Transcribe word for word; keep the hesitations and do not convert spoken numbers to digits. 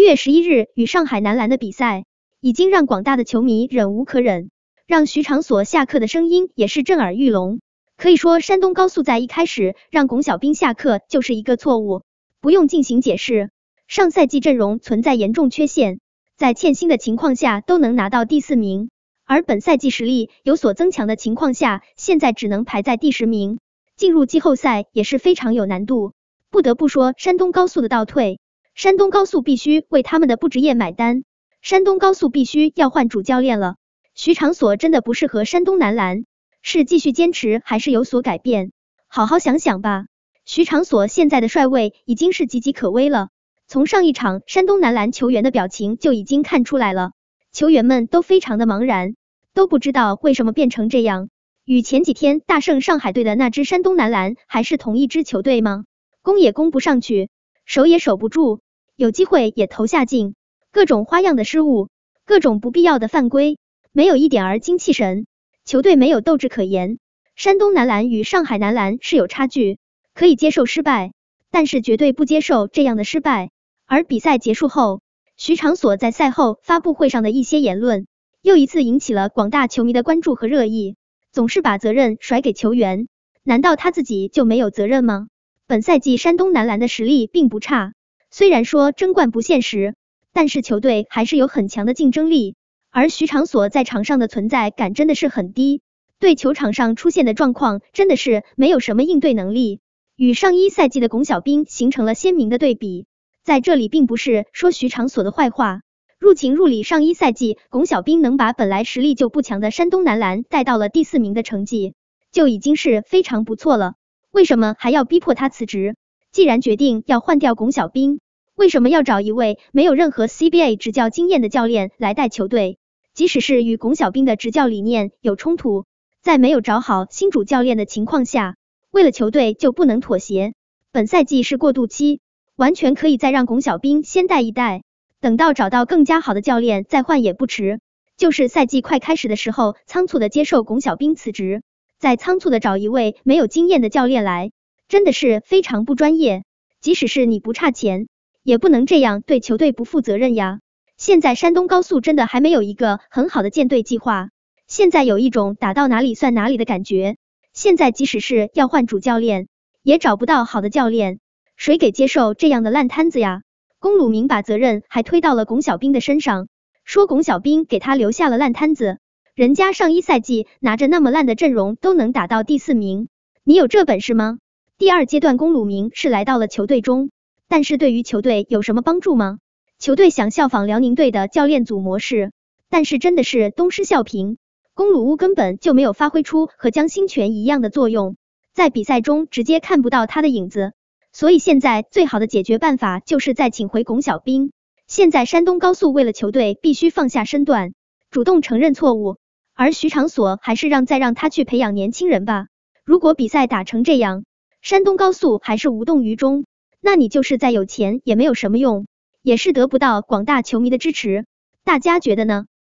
月十一日与上海男篮的比赛，已经让广大的球迷忍无可忍，让徐长所下课的声音也是震耳欲聋。可以说山东高速在一开始让龚小彬下课就是一个错误，不用进行解释。上赛季阵容存在严重缺陷，在欠薪的情况下都能拿到第四名，而本赛季实力有所增强的情况下，现在只能排在第十名，进入季后赛也是非常有难度。不得不说山东高速的倒退，山东高速必须为他们的不职业买单，山东高速必须要换主教练了。徐长所真的不适合山东男篮，是继续坚持还是有所改变？好好想想吧。徐长所现在的帅位已经是岌岌可危了，从上一场山东男篮球员的表情就已经看出来了，球员们都非常的茫然，都不知道为什么变成这样。与前几天大胜上海队的那支山东男篮还是同一支球队吗？攻也攻不上去，守也守不住，有机会也投下镜，各种花样的失误，各种不必要的犯规，没有一点儿精气神，球队没有斗志可言。山东男篮与上海男篮是有差距，可以接受失败，但是绝对不接受这样的失败。而比赛结束后，徐长所在赛后发布会上的一些言论，又一次引起了广大球迷的关注和热议。总是把责任甩给球员，难道他自己就没有责任吗？本赛季山东男篮的实力并不差，虽然说争冠不现实，但是球队还是有很强的竞争力。而徐长所在场上的存在感真的是很低，对球场上出现的状况真的是没有什么应对能力，与上一赛季的龚小彬形成了鲜明的对比。在这里并不是说徐长所的坏话，入情入理，上一赛季龚小彬能把本来实力就不强的山东男篮带到了第四名的成绩，就已经是非常不错了。为什么还要逼迫他辞职？既然决定要换掉龚小彬，为什么要找一位没有任何 C B A 执教经验的教练来带球队？即使是与龚小彬的执教理念有冲突，在没有找好新主教练的情况下，为了球队就不能妥协。本赛季是过渡期，完全可以再让龚小彬先带一带，等到找到更加好的教练再换也不迟。就是赛季快开始的时候仓促的接受龚小彬辞职，再仓促的找一位没有经验的教练来，真的是非常不专业。即使是你不差钱，也不能这样对球队不负责任呀。现在山东高速真的还没有一个很好的建队计划，现在有一种打到哪里算哪里的感觉。现在即使是要换主教练，也找不到好的教练，谁给接受这样的烂摊子呀？龚鲁明把责任还推到了龚小彬的身上，说龚小彬给他留下了烂摊子，人家上一赛季拿着那么烂的阵容都能打到第四名，你有这本事吗？第二阶段龚鲁明是来到了球队中，但是对于球队有什么帮助吗？球队想效仿辽宁队的教练组模式，但是真的是东施效颦，龚鲁乌根本就没有发挥出和江新权一样的作用，在比赛中直接看不到他的影子。所以现在最好的解决办法就是再请回龚小彬。现在山东高速为了球队必须放下身段，主动承认错误，而徐长所还是让再让他去培养年轻人吧。如果比赛打成这样，山东高速还是无动于衷，那你就是再有钱也没有什么用，也是得不到广大球迷的支持。大家觉得呢？